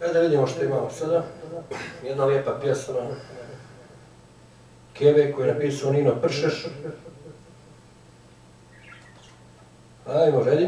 Da vidimo što imamo sada. Jedna lijepa pjesma Keve koju je napisao Nino Pršeš. Ajmo, ready?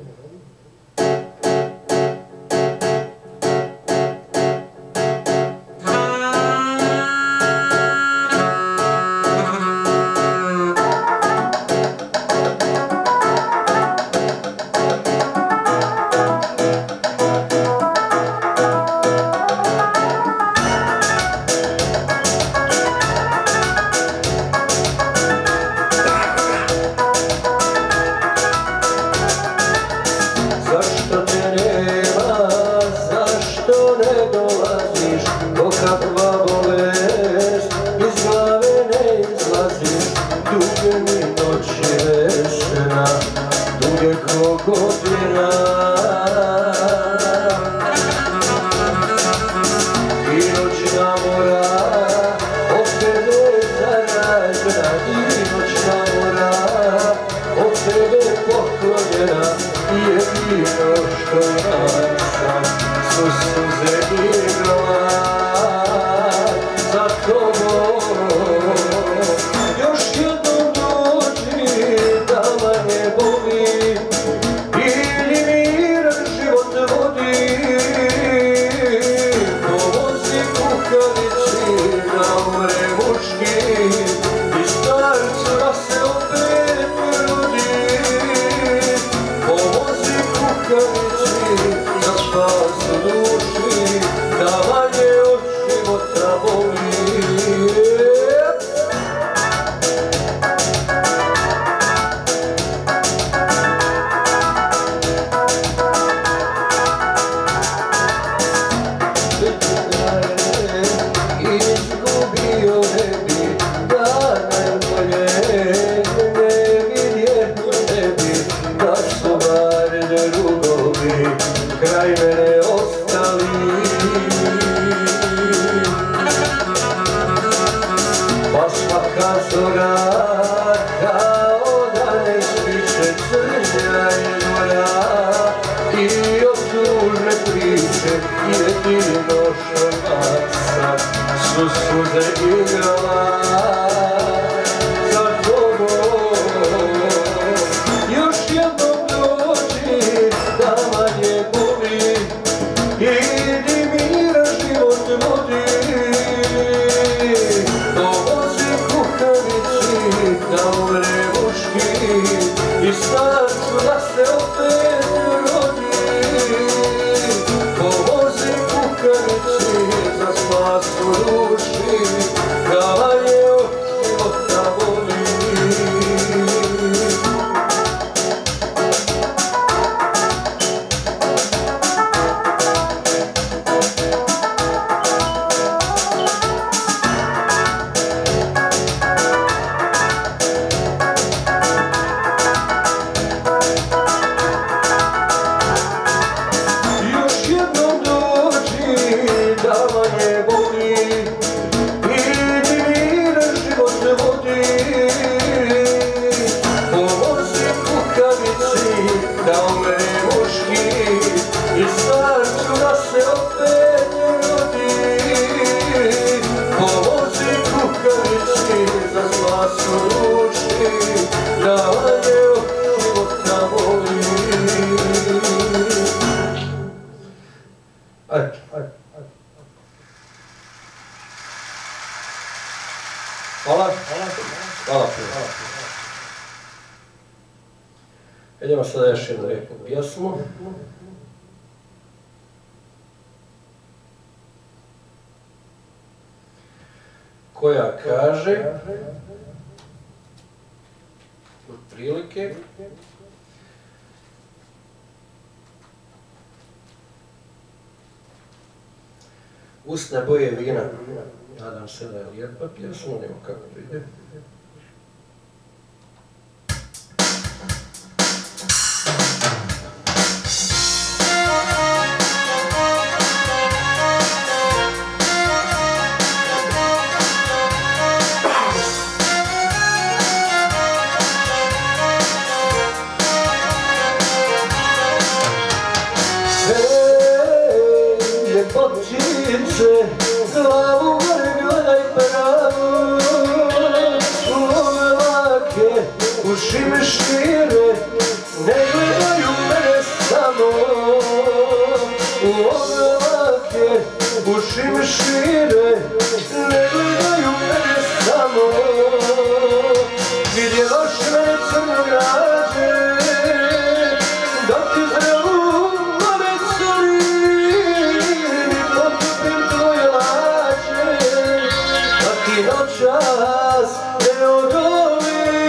Idemo sada još jednu lijepu pjesmu. Koja kaže otprilike usne boje vina. Nadam se da je lijepa pjesma, nema kako to ide. uličice, glavu gore gledaj pravo. Ove lake uši me šire, ne gledaju mene samo. Ove lake uši me šire, ne gledaju mene samo. Gdje baš mene crno građe, dok ti zrelu pamet solim i potopim tvoje lađe, da ti noćas ne odolim.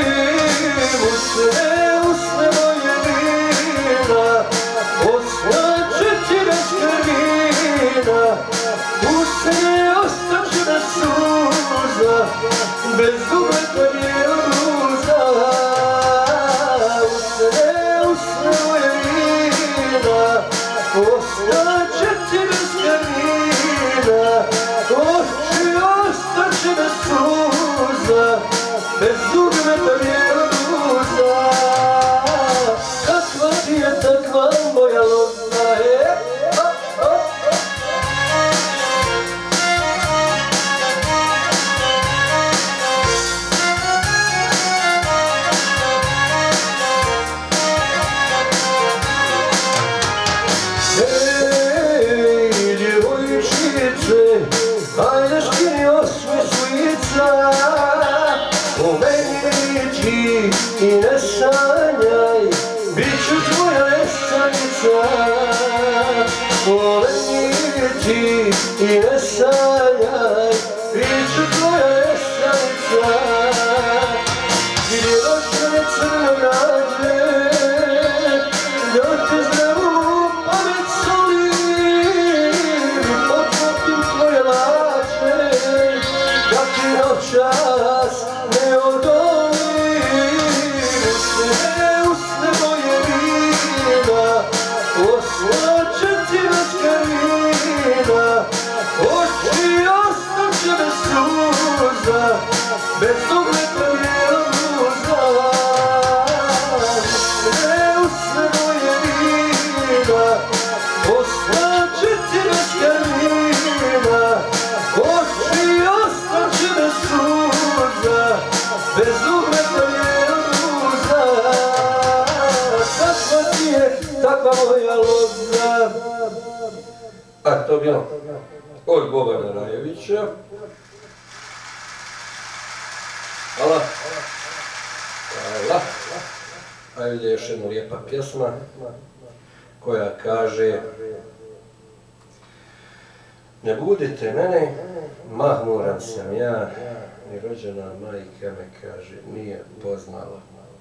Usne moje vina, ostaće ti bez krvina. Usne ostaće bez suza, bez dubeta vjeruza. Usne moje vina, ostaće ti bez krvina. Oči ostaće bez suza, bez dubeta vjeruza. Kakva ti je takva moja loza, Ej, djevojčice, ajde škini osmiš lica, u meni ti i ne sanjaj, bit ću tvoja nesanica. U meni ti i ne sanjaj, bit ću tvoja nesanica. Gdje baš me crno građe, dok te zdravu pamet solim i potopim tvoje lađe, da ti noćas ne odolim. Usne moje vina, ostaće ti bez krvina. Oči ostaće bez suza, bez ugleda vjeruza. Usne moje vina, ostaće ti bez krvina. Oči ostaće bez suza, bez ugleda vjeruza. Kakva ti je takva moja loza. A to bilo od Bobana Rajevića. Hvala. Hvala. A ovdje je još jedna lijepa pjesma koja kaže: ne budite mene, mahmuran sam ja, ni rođena majka me, kaže, nije poznala.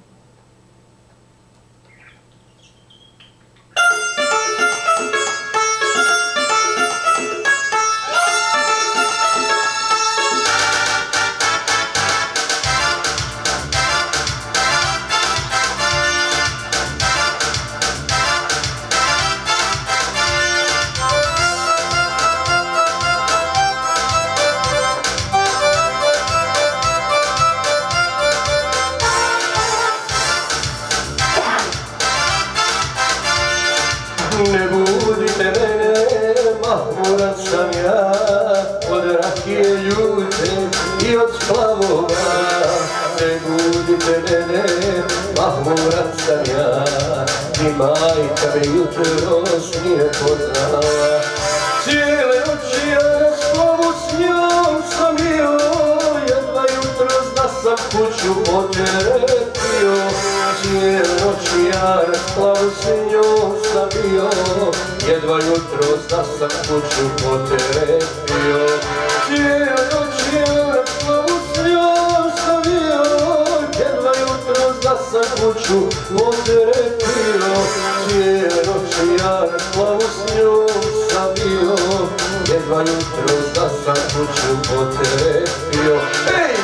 Ne budite mene, mahmuran sam ja, od rakije ljute i od splavova. Ne budite mene, mahmuran sam ja, ni majka me jutros nije poznala. Cijele noći ja na slovu s njom sam bio, jedva jutros da sam kuću poteretio. Cijele noći ja na slavu s njom sam bio, jedva jutros da sam kuću poteretio. Cijele noći ja na slavu s njom sam bio, jedva jutros da sam kuću poteretio. Cijele noći ja na slavu s njom sam bio, jedva jutros da sam kuću poteretio. Ej!